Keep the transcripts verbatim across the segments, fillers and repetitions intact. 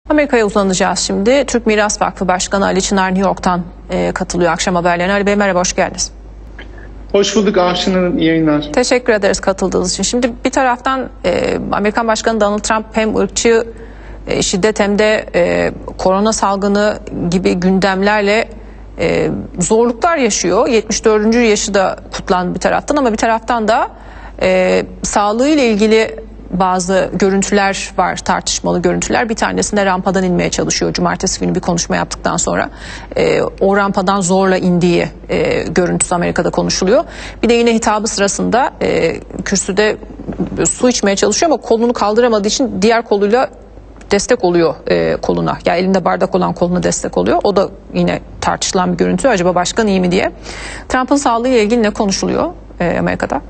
Amerika'ya uzanacağız şimdi. Türk Miras Vakfı Başkanı Ali Çınar New York'tan e, katılıyor akşam haberlerine. Ali Bey merhaba, hoş geldiniz. Hoş bulduk Avşin Hanım, iyi yayınlar. Teşekkür ederiz katıldığınız için. Şimdi bir taraftan e, Amerikan Başkanı Donald Trump hem ırkçı e, şiddet hem de e, korona salgını gibi gündemlerle e, zorluklar yaşıyor. yetmiş dördüncü yaşı da kutlandı bir taraftan ama bir taraftan da e, sağlığıyla ilgili bazı görüntüler var, tartışmalı görüntüler. Bir tanesinde rampadan inmeye çalışıyor. Cumartesi günü bir konuşma yaptıktan sonra e, o rampadan zorla indiği e, görüntüsü Amerika'da konuşuluyor. Bir de yine hitabı sırasında e, kürsüde su içmeye çalışıyor ama kolunu kaldıramadığı için diğer koluyla destek oluyor e, koluna. Ya yani elinde bardak olan koluna destek oluyor. O da yine tartışılan bir görüntü. Acaba başkan iyi mi diye. Trump'ın sağlığıyla ilgili ne konuşuluyor e, Amerika'da?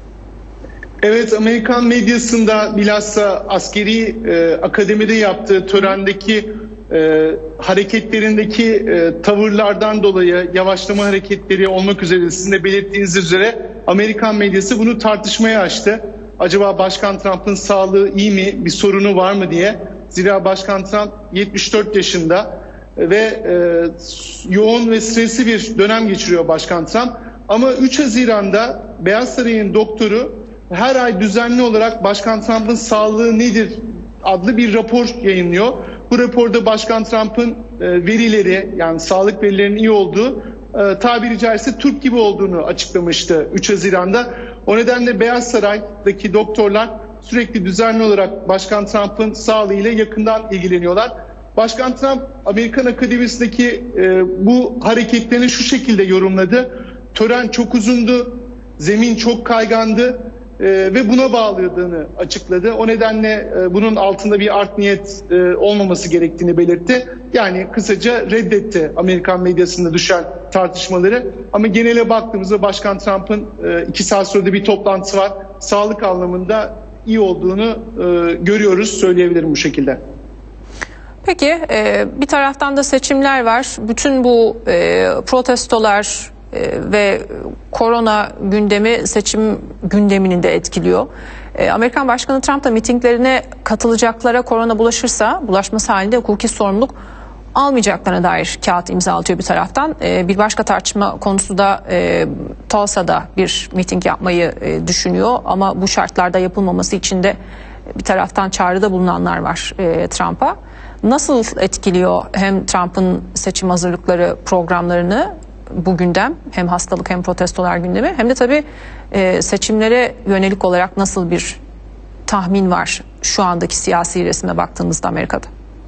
Evet, Amerikan medyasında bilhassa askeri e, akademide yaptığı törendeki e, hareketlerindeki e, tavırlardan dolayı yavaşlama hareketleri olmak üzere sizin de belirttiğiniz üzere Amerikan medyası bunu tartışmaya açtı. Acaba Başkan Trump'ın sağlığı iyi mi, bir sorunu var mı diye. Zira Başkan Trump yetmiş dört yaşında ve e, yoğun ve stresli bir dönem geçiriyor Başkan Trump. Ama üç Haziran'da Beyaz Saray'ın doktoru her ay düzenli olarak Başkan Trump'ın sağlığı nedir adlı bir rapor yayınlıyor. Bu raporda Başkan Trump'ın verileri, yani sağlık verilerinin iyi olduğu, tabiri caizse Türk gibi olduğunu açıklamıştı üç Haziran'da. O nedenle Beyaz Saray'daki doktorlar sürekli düzenli olarak Başkan Trump'ın sağlığıyla yakından ilgileniyorlar. Başkan Trump Amerikan Akademisi'ndeki bu hareketlerini şu şekilde yorumladı. Tören çok uzundu, zemin çok kaygandı. Ee, ve buna bağladığını açıkladı. O nedenle e, bunun altında bir art niyet e, olmaması gerektiğini belirtti. Yani kısaca reddetti Amerikan medyasında düşen tartışmaları. Ama genele baktığımızda Başkan Trump'ın e, iki saat sonra bir toplantısı var. Sağlık anlamında iyi olduğunu e, görüyoruz, söyleyebilirim bu şekilde. Peki e, bir taraftan da seçimler var. Bütün bu e, protestolar ve korona gündemi seçim gündemini de etkiliyor. Amerikan Başkanı Trump da mitinglerine katılacaklara korona bulaşırsa bulaşması halinde hukuki sorumluluk almayacaklarına dair kağıt imzalatıyor bir taraftan. Bir başka tartışma konusu da Tulsa'da bir miting yapmayı düşünüyor ama bu şartlarda yapılmaması için de bir taraftan çağrıda bulunanlar var Trump'a. Nasıl etkiliyor hem Trump'ın seçim hazırlıkları programlarını bu gündem, hem hastalık hem protestolar gündemi, hem de tabii e, seçimlere yönelik olarak nasıl bir tahmin var şu andaki siyasi resme baktığımızda Amerika'da?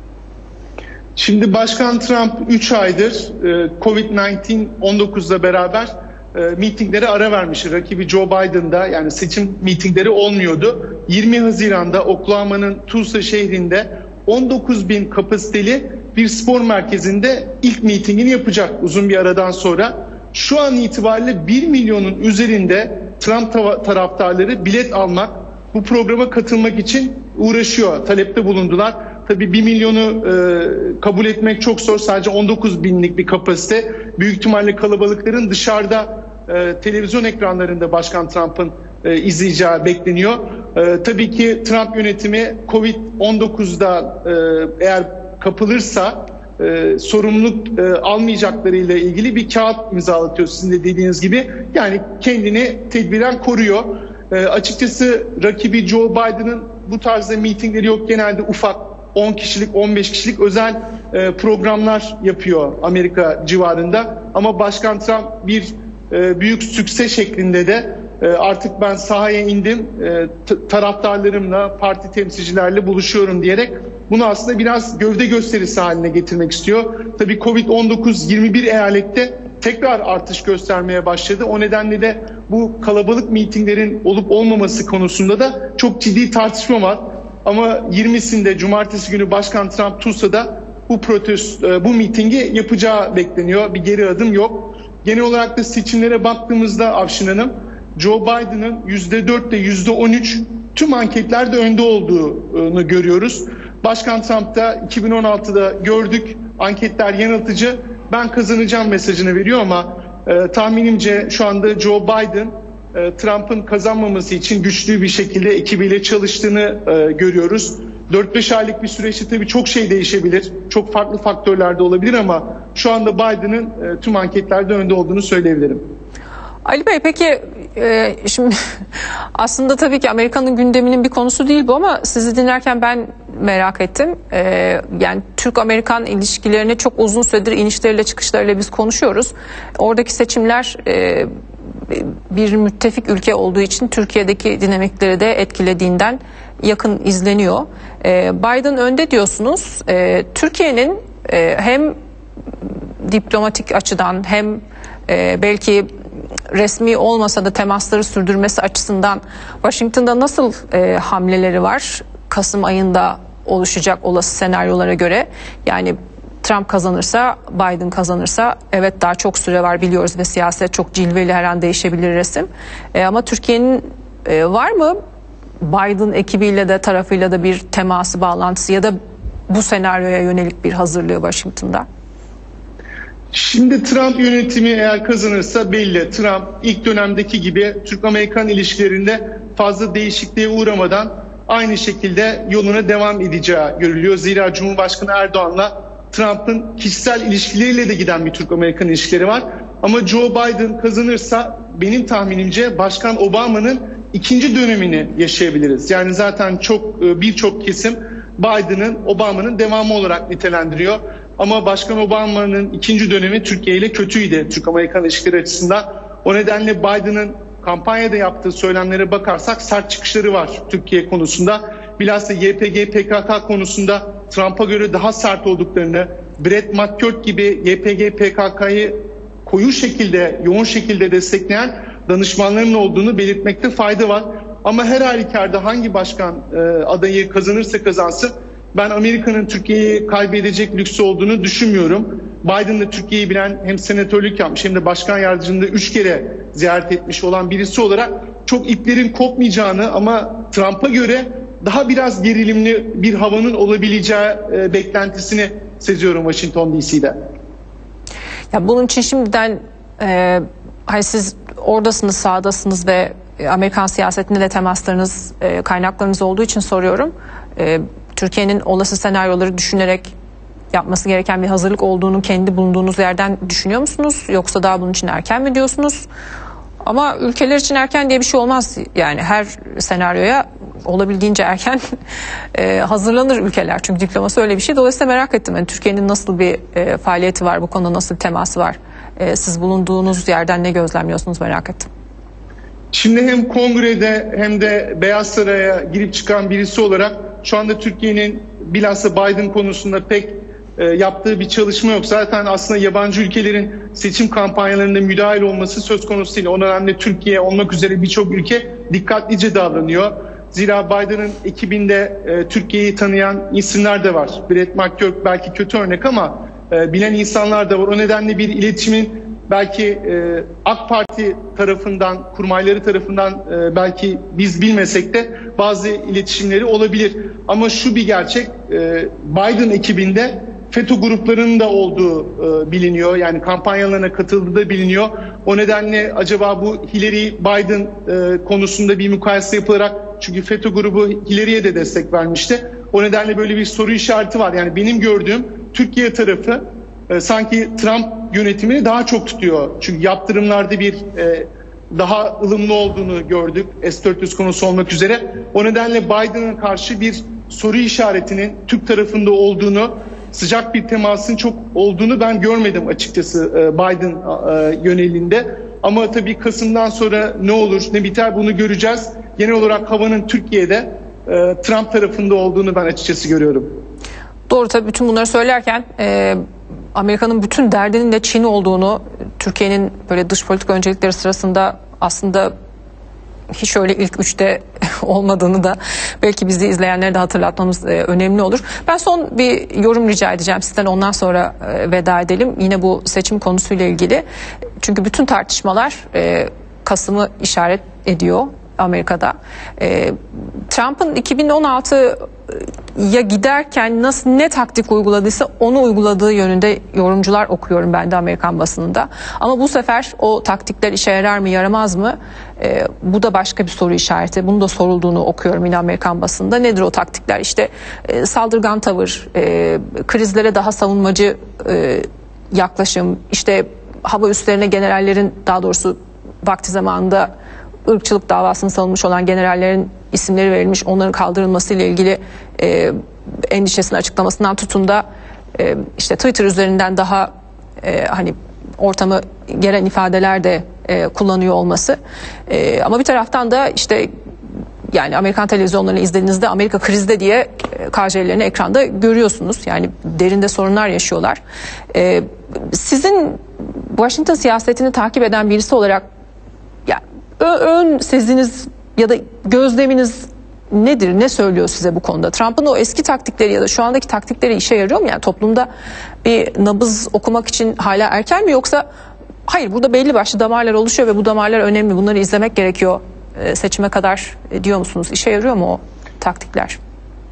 Şimdi Başkan Trump üç aydır e, kovid on dokuzla beraber e, mitinglere ara vermiş. Rakibi Joe Biden'da, yani seçim mitingleri olmuyordu. yirmi Haziran'da Oklahoma'nın Tulsa şehrinde on dokuz bin kapasiteli bir spor merkezinde ilk mitingini yapacak uzun bir aradan sonra. Şu an itibariyle bir milyonun üzerinde Trump taraftarları bilet almak, bu programa katılmak için uğraşıyor, talepte bulundular. Tabii bir milyonu e, kabul etmek çok zor, sadece on dokuz binlik bir kapasite. Büyük ihtimalle kalabalıkların dışarıda e, televizyon ekranlarında Başkan Trump'ın e, izleyeceği bekleniyor. E, tabii ki Trump yönetimi kovid on dokuzda e, eğer kapılırsa e, sorumluluk e, almayacaklarıyla ilgili bir kağıt imzalatıyor sizin de dediğiniz gibi. Yani kendini tedbiren koruyor. E, açıkçası rakibi Joe Biden'ın bu tarzda mitingleri yok. Genelde ufak on kişilik, on beş kişilik özel e, programlar yapıyor Amerika civarında. Ama Başkan Trump bir e, büyük sükse şeklinde de e, artık ben sahaya indim, e, taraftarlarımla, parti temsilcilerle buluşuyorum diyerek bunu aslında biraz gövde gösterisi haline getirmek istiyor. Tabii kovid on dokuz yirmi bir eyalette tekrar artış göstermeye başladı. O nedenle de bu kalabalık mitinglerin olup olmaması konusunda da çok ciddi tartışma var. Ama yirmisinde Cumartesi günü Başkan Trump Tulsa'da bu protesto, bu mitingi yapacağı bekleniyor. Bir geri adım yok. Genel olarak da seçimlere baktığımızda Avşin Hanım, Joe Biden'ın yüzde dört ile yüzde on üç tüm anketlerde önde olduğunu görüyoruz. Başkan Trump'ta iki bin on altıda gördük, anketler yanıltıcı, ben kazanacağım mesajını veriyor ama e, tahminimce şu anda Joe Biden e, Trump'ın kazanmaması için güçlü bir şekilde ekibiyle çalıştığını e, görüyoruz. dört beş aylık bir süreçte tabii çok şey değişebilir. Çok farklı faktörler de olabilir ama şu anda Biden'ın e, tüm anketlerde önde olduğunu söyleyebilirim. Ali Bey, peki e, şimdi aslında tabii ki Amerika'nın gündeminin bir konusu değil bu ama sizi dinlerken ben merak ettim. E, yani Türk-Amerikan ilişkilerini çok uzun süredir inişleriyle çıkışlarıyla biz konuşuyoruz. Oradaki seçimler e, bir müttefik ülke olduğu için Türkiye'deki dinamikleri de etkilediğinden yakın izleniyor. E, Biden önde diyorsunuz. E, Türkiye'nin e, hem diplomatik açıdan hem e, belki resmi olmasa da temasları sürdürmesi açısından Washington'da nasıl e, hamleleri var? Kasım ayında oluşacak olası senaryolara göre. Yani Trump kazanırsa, Biden kazanırsa evet daha çok süre var biliyoruz ve siyaset çok cilveli, her an değişebilir resim. E, ama Türkiye'nin e, var mı Biden ekibiyle de tarafıyla da bir teması, bağlantısı ya da bu senaryoya yönelik bir hazırlığı Washington'da? Şimdi Trump yönetimi eğer kazanırsa belli. Trump ilk dönemdeki gibi Türk-Amerikan ilişkilerinde fazla değişikliğe uğramadan aynı şekilde yoluna devam edeceği görülüyor. Zira Cumhurbaşkanı Erdoğan'la Trump'ın kişisel ilişkileriyle de giden bir Türk-Amerikan ilişkileri var. Ama Joe Biden kazanırsa benim tahminimce Başkan Obama'nın ikinci dönemini yaşayabiliriz. Yani zaten çok birçok kesim Biden'ın Obama'nın devamı olarak nitelendiriyor. Ama Başkan Obama'nın ikinci dönemi Türkiye ile kötüydü Türk-Amerikan ilişkileri açısından. O nedenle Biden'ın kampanyada yaptığı söylemlere bakarsak sert çıkışları var Türkiye konusunda. Bilhassa Y P G P K K konusunda Trump'a göre daha sert olduklarını, Brett McCurt gibi Y P G P K K'yı koyu şekilde, yoğun şekilde destekleyen danışmanların olduğunu belirtmekte fayda var. Ama her halükarda hangi başkan e, adayı kazanırsa kazansın ben Amerika'nın Türkiye'yi kaybedecek lüksü olduğunu düşünmüyorum. Biden de Türkiye'yi bilen, hem senatörlük yapmış hem de başkan yardımcılığında üç kere ziyaret etmiş olan birisi olarak çok iplerin kopmayacağını ama Trump'a göre daha biraz gerilimli bir havanın olabileceği e, beklentisini seziyorum Washington D C'de. Ya bunun için şimdiden e, hani siz oradasınız, sahadasınız ve Amerikan siyasetinde de temaslarınız, e, kaynaklarınız olduğu için soruyorum. E, Türkiye'nin olası senaryoları düşünerek yapması gereken bir hazırlık olduğunu kendi bulunduğunuz yerden düşünüyor musunuz? Yoksa daha bunun için erken mi diyorsunuz? Ama ülkeler için erken diye bir şey olmaz. Yani her senaryoya olabildiğince erken e, hazırlanır ülkeler. Çünkü diplomasi öyle bir şey. Dolayısıyla merak ettim. Yani Türkiye'nin nasıl bir e, faaliyeti var, bu konuda nasıl bir teması var? E, siz bulunduğunuz yerden ne gözlemliyorsunuz merak ettim. Şimdi hem kongrede hem de Beyaz Saray'a girip çıkan birisi olarak şu anda Türkiye'nin bilhassa Biden konusunda pek e, yaptığı bir çalışma yok. Zaten aslında yabancı ülkelerin seçim kampanyalarında müdahil olması söz konusu değil. O nedenle Türkiye olmak üzere birçok ülke dikkatlice davranıyor. Zira Biden'ın ekibinde e, Türkiye'yi tanıyan isimler de var. Brett McCurt belki kötü örnek ama e, bilen insanlar da var. O nedenle bir iletişimin belki e, AK Parti tarafından, kurmayları tarafından e, belki biz bilmesek de bazı iletişimleri olabilir. Ama şu bir gerçek, e, Biden ekibinde FETÖ gruplarının da olduğu e, biliniyor. Yani kampanyalarına katıldığı da biliniyor. O nedenle acaba bu Hillary Biden e, konusunda bir mukayese yapılarak, çünkü FETÖ grubu Hillary'ye de destek vermişti. O nedenle böyle bir soru işareti var. Yani benim gördüğüm Türkiye tarafı e, sanki Trump yönetimini daha çok tutuyor. Çünkü yaptırımlarda bir e, daha ılımlı olduğunu gördük. S dört yüz konusu olmak üzere. O nedenle Biden'a karşı bir soru işaretinin Türk tarafında olduğunu, sıcak bir temasın çok olduğunu ben görmedim açıkçası Biden yönelinde. Ama tabii Kasım'dan sonra ne olur ne biter bunu göreceğiz. Genel olarak havanın Türkiye'de Trump tarafında olduğunu ben açıkçası görüyorum. Doğru, tabii bütün bunları söylerken e, Amerika'nın bütün derdinin de Çin olduğunu, Türkiye'nin böyle dış politika öncelikleri sırasında aslında hiç öyle ilk üçte olmadığını da belki bizi izleyenlere de hatırlatmamız e, önemli olur. Ben son bir yorum rica edeceğim sizden, ondan sonra e, veda edelim. Yine bu seçim konusuyla ilgili. Çünkü bütün tartışmalar e, Kasım'ı işaret ediyor. Amerika'da. E, Trump'ın iki bin on altıya giderken nasıl ne taktik uyguladıysa onu uyguladığı yönünde yorumcular okuyorum ben de Amerikan basınında. Ama bu sefer o taktikler işe yarar mı yaramaz mı? E, bu da başka bir soru işareti. Bunu da sorulduğunu okuyorum yine Amerikan basınında. Nedir o taktikler? İşte e, saldırgan tavır, e, krizlere daha savunmacı e, yaklaşım, işte hava üslerine generallerin, daha doğrusu vakti zamanında ırkçılık davasını savunmuş olan generallerin isimleri verilmiş, onların kaldırılması ile ilgili e, endişesini açıklamasından tutun da e, işte Twitter üzerinden daha e, hani ortamı geren ifadeler de e, kullanıyor olması. E, ama bir taraftan da işte yani Amerikan televizyonlarını izlediğinizde Amerika krizde diye K J'lerini ekranda görüyorsunuz. Yani derinde sorunlar yaşıyorlar. E, sizin Washington siyasetini takip eden birisi olarak ya, ön seziniz ya da gözleminiz nedir? Ne söylüyor size bu konuda? Trump'ın o eski taktikleri ya da şu andaki taktikleri işe yarıyor mu? Yani toplumda bir nabız okumak için hala erken mi, yoksa hayır burada belli başlı damarlar oluşuyor ve bu damarlar önemli, bunları izlemek gerekiyor seçime kadar diyor musunuz? İşe yarıyor mu o taktikler?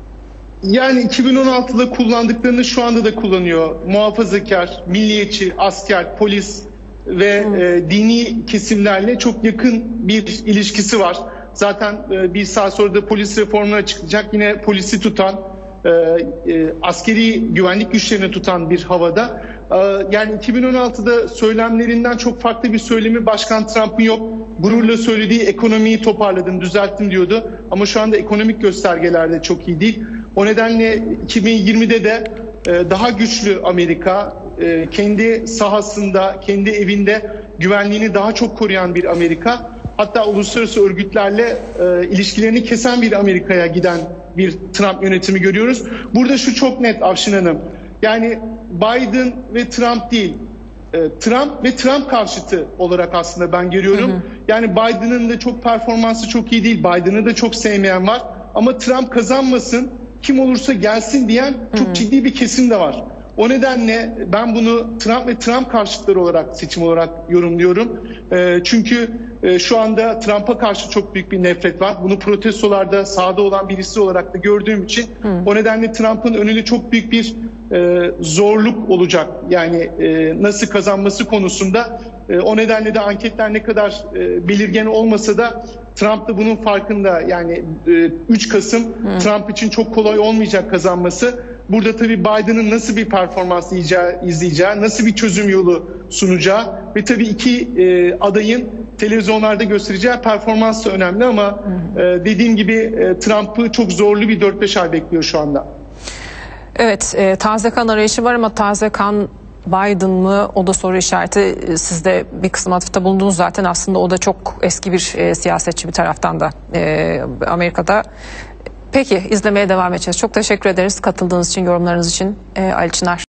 Yani iki bin on altıda kullandıklarını şu anda da kullanıyor. Muhafazakar, milliyetçi, asker, polis ve hmm. e, dini kesimlerle çok yakın bir ilişkisi var. Zaten e, bir saat sonra da polis reformuna açıklayacak. Yine polisi tutan, e, e, askeri güvenlik güçlerini tutan bir havada. E, yani iki bin on altıda söylemlerinden çok farklı bir söylemi Başkan Trump'ın yok. Gururla söylediği ekonomiyi toparladım, düzelttim diyordu. Ama şu anda ekonomik göstergeler de çok iyi değil. O nedenle iki bin yirmide de e, daha güçlü Amerika, e, kendi sahasında, kendi evinde güvenliğini daha çok koruyan bir Amerika, hatta uluslararası örgütlerle e, ilişkilerini kesen bir Amerika'ya giden bir Trump yönetimi görüyoruz. Burada şu çok net Afşin Hanım, yani Biden ve Trump değil, e, Trump ve Trump karşıtı olarak aslında ben görüyorum. Hı hı. Yani Biden'ın da çok performansı çok iyi değil, Biden'ı da çok sevmeyen var ama Trump kazanmasın, kim olursa gelsin diyen çok ciddi bir kesim de var. O nedenle ben bunu Trump ve Trump karşıtları olarak, seçim olarak yorumluyorum. E, çünkü e, şu anda Trump'a karşı çok büyük bir nefret var. Bunu protestolarda sahada olan birisi olarak da gördüğüm için Hı. o nedenle Trump'ın önünde çok büyük bir e, zorluk olacak. Yani e, nasıl kazanması konusunda. E, o nedenle de anketler ne kadar e, belirgin olmasa da Trump da bunun farkında. Yani e, üç Kasım Hı. Trump için çok kolay olmayacak kazanması. Burada tabii Biden'ın nasıl bir performans izleyeceği, nasıl bir çözüm yolu sunacağı ve tabii iki e, adayın televizyonlarda göstereceği performans da önemli ama e, dediğim gibi e, Trump'ı çok zorlu bir dört beş ay bekliyor şu anda. Evet, e, taze kan arayışı var ama taze kan Biden mı, o da soru işareti. Siz de bir kısım atıfta bulundunuz zaten, aslında o da çok eski bir e, siyasetçi bir taraftan da e, Amerika'da. Peki, izlemeye devam edeceğiz. Çok teşekkür ederiz katıldığınız için, yorumlarınız için e, Ali Çınar.